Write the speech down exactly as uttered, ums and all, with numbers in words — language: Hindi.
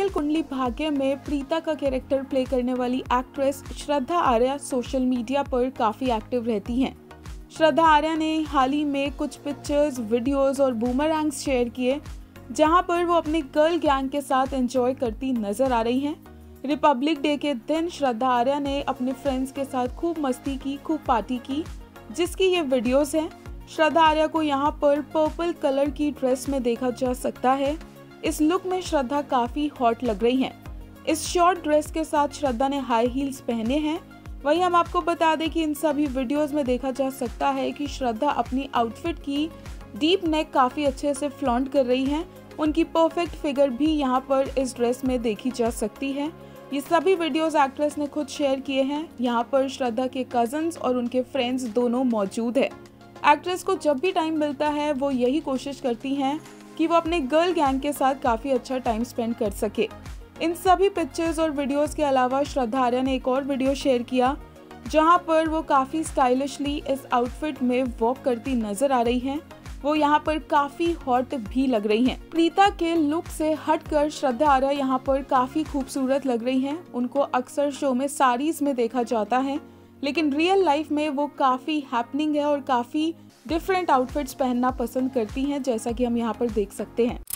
सीरियल कुंडली भाग्य में प्रीता का कैरेक्टर प्ले करने वाली actress Shraddha Arya social media पर काफी एक्टिव रहती हैं। श्रद्धा आर्या ने हाल ही में कुछ पिक्चर्स, वीडियोस और बूमरैंग्स शेयर किए, जहां पर वो अपने गर्ल गैंग के साथ एंजॉय करती नजर आ रही हैं। रिपब्लिक डे के दिन श्रद्धा आर्या ने अपने फ्रेंड्स के साथ खूब मस्ती की, खूब पार्टी की, जिसकी ये वीडियोस हैं। श्रद्धा आर्या को यहाँ पर पर्पल कलर की ड्रेस में देखा जा सकता है। इस लुक में श्रद्धा काफी हॉट लग रही हैं। इस शॉर्ट ड्रेस के साथ श्रद्धा ने हाई हील्स पहने हैं। वहीं हम आपको बता दें कि इन सभी वीडियोस में देखा जा सकता है कि श्रद्धा अपनी आउटफिट की डीप नेक काफी अच्छे से फ्लॉन्ट कर रही हैं। उनकी परफेक्ट फिगर भी यहाँ पर इस ड्रेस में देखी जा सकती है। ये सभी वीडियोस एक्ट्रेस ने खुद शेयर किए हैं। यहाँ पर श्रद्धा के कजन्स और उनके फ्रेंड्स दोनों मौजूद है। एक्ट्रेस को जब भी टाइम मिलता है वो यही कोशिश करती हैं कि वो अपने गर्ल गैंग के साथ काफी अच्छा टाइम स्पेंड कर सके। इन सभी पिक्चर्स और वीडियोस के अलावा श्रद्धा आर्या ने एक और वीडियो शेयर किया, जहां पर वो काफी स्टाइलिशली इस आउटफिट में वॉक करती नजर आ रही हैं। वो यहाँ पर काफी हॉट भी लग रही हैं। प्रीता के लुक से हटकर श्रद्धा आर्या यहाँ पर काफी खूबसूरत लग रही हैं। उनको अक्सर शो में साड़ीज में देखा जाता है, लेकिन रियल लाइफ में वो काफी हैपनिंग है और काफी डिफरेंट आउटफिट्स पहनना पसंद करती हैं, जैसा कि हम यहाँ पर देख सकते हैं।